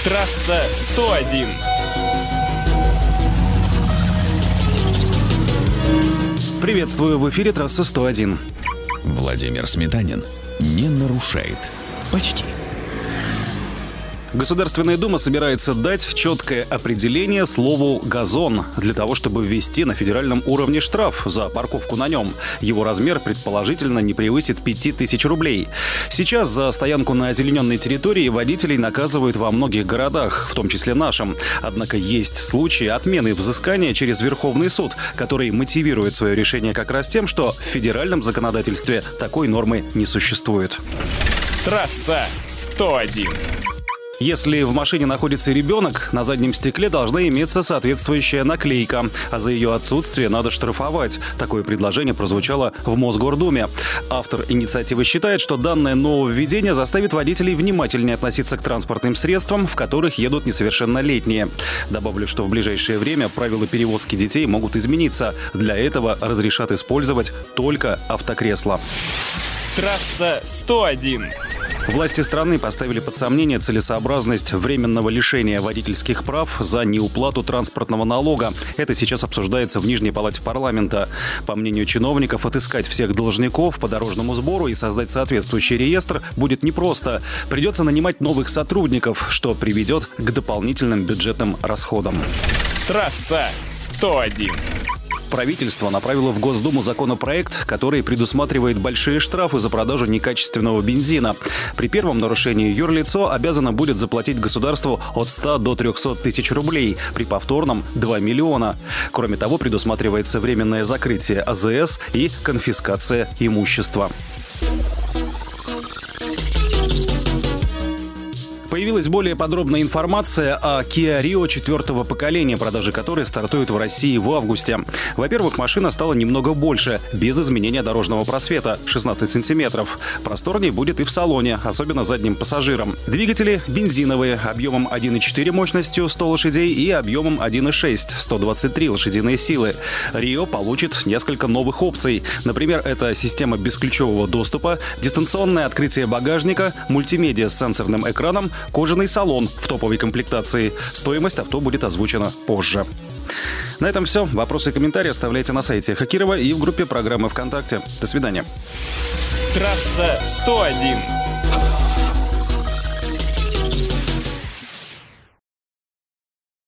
Трасса 101. Приветствую, в эфире трасса 101. Владимир Сметанин не нарушает. Почти. Государственная Дума собирается дать четкое определение слову «газон» для того, чтобы ввести на федеральном уровне штраф за парковку на нем. Его размер предположительно не превысит 5000 рублей. Сейчас за стоянку на озелененной территории водителей наказывают во многих городах, в том числе нашем. Однако есть случаи отмены взыскания через Верховный суд, который мотивирует свое решение как раз тем, что в федеральном законодательстве такой нормы не существует. Трасса 101. Если в машине находится ребенок, на заднем стекле должна иметься соответствующая наклейка, а за ее отсутствие надо штрафовать. Такое предложение прозвучало в Мосгордуме. Автор инициативы считает, что данное нововведение заставит водителей внимательнее относиться к транспортным средствам, в которых едут несовершеннолетние. Добавлю, что в ближайшее время правила перевозки детей могут измениться. Для этого разрешат использовать только автокресла. Трасса 101. Власти страны поставили под сомнение целесообразность временного лишения водительских прав за неуплату транспортного налога. Это сейчас обсуждается в Нижней палате парламента. По мнению чиновников, отыскать всех должников по дорожному сбору и создать соответствующий реестр будет непросто. Придется нанимать новых сотрудников, что приведет к дополнительным бюджетным расходам. Трасса 101. Правительство направило в Госдуму законопроект, который предусматривает большие штрафы за продажу некачественного бензина. При первом нарушении юрлицо обязано будет заплатить государству от 100 до 300 тысяч рублей, при повторном – 2 миллиона. Кроме того, предусматривается временное закрытие АЗС и конфискация имущества. Появилась более подробная информация о Kia Rio 4-го поколения, продажи которой стартуют в России в августе. Во-первых, машина стала немного больше, без изменения дорожного просвета – 16 сантиметров. Просторнее будет и в салоне, особенно задним пассажирам. Двигатели бензиновые, объемом 1,4 мощностью 100 лошадей и объемом 1,6 – 123 лошадиные силы. Rio получит несколько новых опций. Например, это система бесключевого доступа, дистанционное открытие багажника, мультимедиа с сенсорным экраном, кожаный салон в топовой комплектации. Стоимость авто будет озвучена позже. На этом все. Вопросы и комментарии оставляйте на сайте Хакирова и в группе программы ВКонтакте. До свидания. Трасса 101.